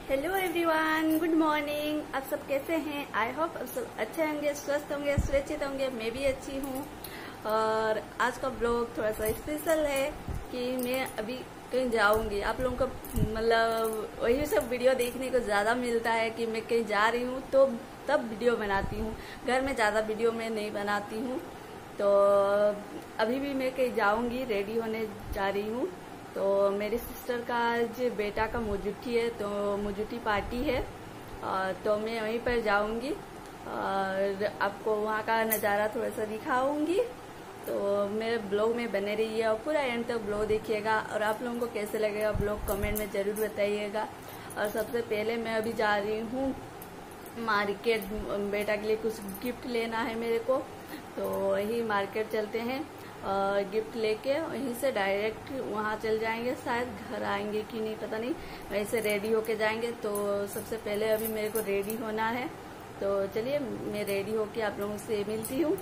Hello everyone, good morning. आप सब कैसे हैं? आई होप आप सब अच्छे होंगे, स्वस्थ होंगे, सुरक्षित होंगे। मैं भी अच्छी हूँ। और आज का ब्लॉग थोड़ा सा स्पेशल है कि मैं अभी कहीं जाऊंगी। आप लोगों को मतलब वही सब वीडियो देखने को ज़्यादा मिलता है कि मैं कहीं जा रही हूँ तो तब वीडियो बनाती हूँ। घर में ज़्यादा वीडियो मैं नहीं बनाती हूँ। तो अभी भी मैं कहीं जाऊंगी, रेडी होने जा रही हूँ। तो मेरी सिस्टर का आज बेटा का मुजुट्ठी है, तो मुजुट्ठी पार्टी है। तो मैं वहीं पर जाऊंगी और आपको वहाँ का नज़ारा थोड़ा सा दिखाऊंगी। तो मेरे ब्लॉग में बने रहिए और पूरा एंड तक ब्लॉग देखिएगा। और आप लोगों को कैसे लगेगा ब्लॉग कमेंट में ज़रूर बताइएगा। और सबसे पहले मैं अभी जा रही हूँ मार्केट, बेटा के लिए कुछ गिफ्ट लेना है मेरे को। तो वही मार्केट चलते हैं और गिफ्ट लेके वहीं से डायरेक्ट वहाँ चल जाएंगे। शायद घर आएंगे कि नहीं पता नहीं, वहीं से रेडी होके जाएंगे। तो सबसे पहले अभी मेरे को रेडी होना है। तो चलिए मैं रेडी होके आप लोगों से मिलती हूँ।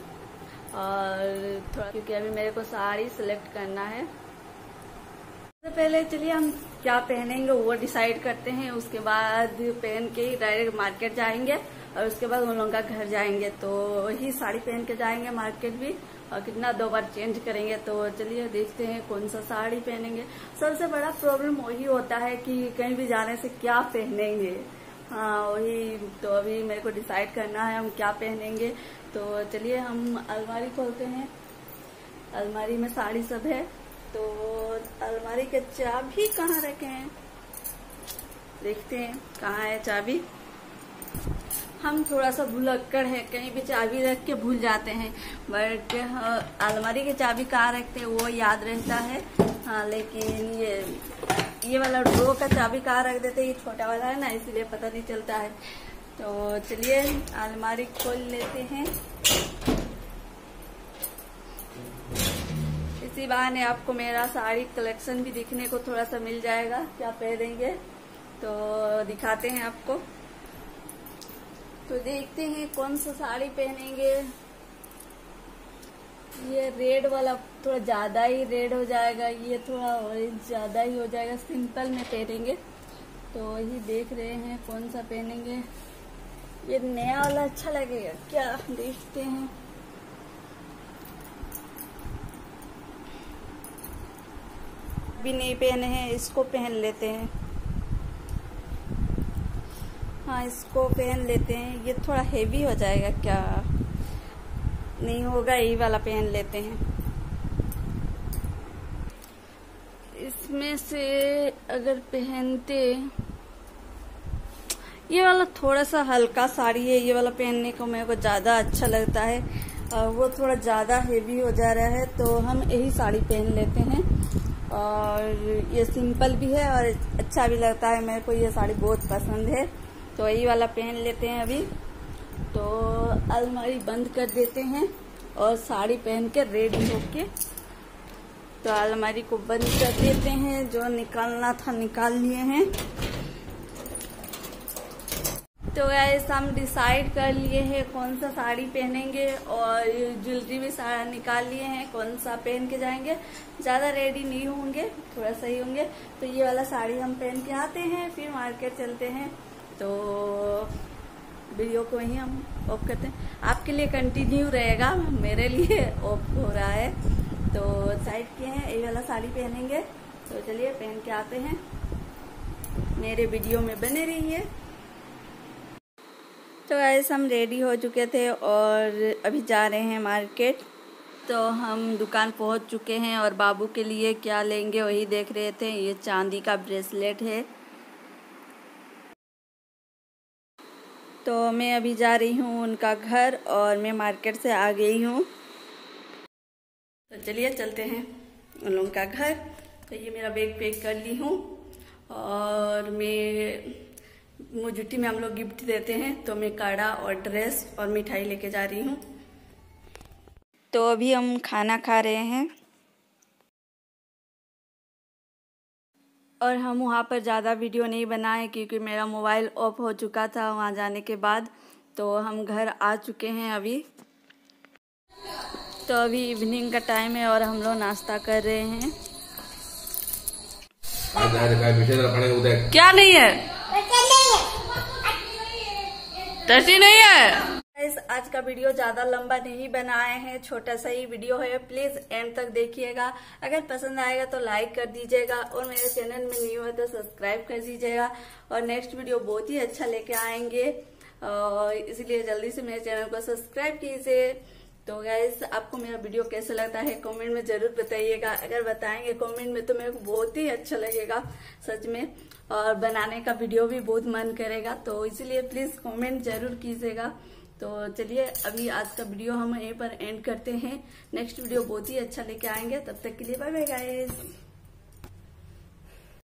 और थोड़ा क्योंकि अभी मेरे को साड़ी सिलेक्ट करना है। सबसे पहले चलिए हम क्या पहनेंगे वो डिसाइड करते हैं। उसके बाद पहन के ही डायरेक्ट मार्केट जाएंगे और उसके बाद उन लोगों का घर जाएंगे। तो वही साड़ी पहन के जाएंगे मार्केट भी, और कितना 2 बार चेंज करेंगे। तो चलिए देखते हैं कौन सा साड़ी पहनेंगे। सबसे बड़ा प्रॉब्लम वही होता है कि कहीं भी जाने से क्या पहनेंगे। हाँ वही, तो अभी मेरे को डिसाइड करना है हम क्या पहनेंगे। तो चलिए हम अलमारी खोलते हैं। अलमारी में साड़ी सब है। तो अलमारी के चाबी कहाँ रखे हैं, देखते हैं कहाँ है चाबी। हम थोड़ा सा भुलक्कड़ है, कहीं भी चाबी रख के भूल जाते हैं। बट अलमारी की चाबी कहाँ रखते हैं वो याद रहता है। हाँ लेकिन ये वाला ड्रॉ का चाबी कहाँ रख देते हैं, ये छोटा वाला है ना, इसीलिए पता नहीं चलता है। तो चलिए अलमारी खोल लेते हैं। इसी बहाने आपको मेरा साड़ी कलेक्शन भी दिखने को थोड़ा सा मिल जाएगा, क्या पहनेंगे तो दिखाते हैं आपको। तो देखते हैं कौन सा साड़ी पहनेंगे। ये रेड वाला थोड़ा ज्यादा ही रेड हो जाएगा, ये थोड़ा ऑरेंज ज्यादा ही हो जाएगा। सिंपल में पहनेंगे तो वही देख रहे हैं कौन सा पहनेंगे। ये नया वाला अच्छा लगेगा क्या, देखते हैं। भी नहीं पहने हैं, इसको पहन लेते हैं। हाँ इसको पहन लेते हैं। ये थोड़ा हेवी हो जाएगा क्या, नहीं होगा, यही वाला पहन लेते हैं। इसमें से अगर पहनते, ये वाला थोड़ा सा हल्का साड़ी है, ये वाला पहनने को मेरे को ज्यादा अच्छा लगता है। और वो थोड़ा ज्यादा हेवी हो जा रहा है, तो हम यही साड़ी पहन लेते हैं। और ये सिंपल भी है और अच्छा भी लगता है, मेरे को ये साड़ी बहुत पसंद है। तो यही वाला पहन लेते हैं अभी। तो अलमारी बंद कर देते हैं और साड़ी पहन के रेडी होके तो अलमारी को बंद कर देते हैं। जो निकालना था निकाल लिए हैं। तो गाइस हम डिसाइड कर लिए हैं कौन सा साड़ी पहनेंगे और ज्वेलरी भी सारा निकाल लिए हैं, कौन सा पहन के जाएंगे। ज्यादा रेडी नहीं होंगे, थोड़ा सही होंगे। तो ये वाला साड़ी हम पहन के आते हैं, फिर मार्केट चलते हैं। तो वीडियो को ही हम ऑफ करते हैं। आपके लिए कंटिन्यू रहेगा, मेरे लिए ऑफ हो रहा है। तो साइड किए हैं, ये वाला साड़ी पहनेंगे। तो चलिए पहन के आते हैं, मेरे वीडियो में बने रहिए। तो गाइस हम रेडी हो चुके थे और अभी जा रहे हैं मार्केट। तो हम दुकान पहुंच चुके हैं और बाबू के लिए क्या लेंगे वही देख रहे थे। ये चांदी का ब्रेसलेट है। तो मैं अभी जा रही हूँ उनका घर और मैं मार्केट से आ गई हूँ। तो चलिए चलते हैं उन लोगों का घर। तो ये मेरा बैग पैक कर ली हूँ और मैं मुजुट्ठी में हम लोग गिफ्ट देते हैं, तो मैं कड़ा और ड्रेस और मिठाई लेके जा रही हूँ। तो अभी हम खाना खा रहे हैं और हम वहाँ पर ज़्यादा वीडियो नहीं बनाए क्योंकि मेरा मोबाइल ऑफ हो चुका था वहाँ जाने के बाद। तो हम घर आ चुके हैं अभी। तो अभी इवनिंग का टाइम है और हम लोग नाश्ता कर रहे हैं। क्या नहीं है? टटी नहीं है। आज का वीडियो ज्यादा लंबा नहीं बनाए हैं, छोटा सा ही वीडियो है। प्लीज एंड तक देखिएगा। अगर पसंद आएगा तो लाइक कर दीजिएगा और मेरे चैनल में न्यू है तो सब्सक्राइब कर दीजिएगा। और नेक्स्ट वीडियो बहुत ही अच्छा लेके आएंगे, इसलिए जल्दी से मेरे चैनल को सब्सक्राइब कीजिए। तो गाइस, आपको मेरा वीडियो कैसा लगता है कमेंट में जरूर बताइएगा। अगर बताएंगे कमेंट में तो मेरे को बहुत ही अच्छा लगेगा सच में, और बनाने का वीडियो भी बहुत मन करेगा। तो इसलिए प्लीज कमेंट जरूर कीजिएगा। तो चलिए अभी आज का वीडियो हम यहीं पर एंड करते हैं। नेक्स्ट वीडियो बहुत ही अच्छा लेके आएंगे। तब तक के लिए बाय बाय गाइस।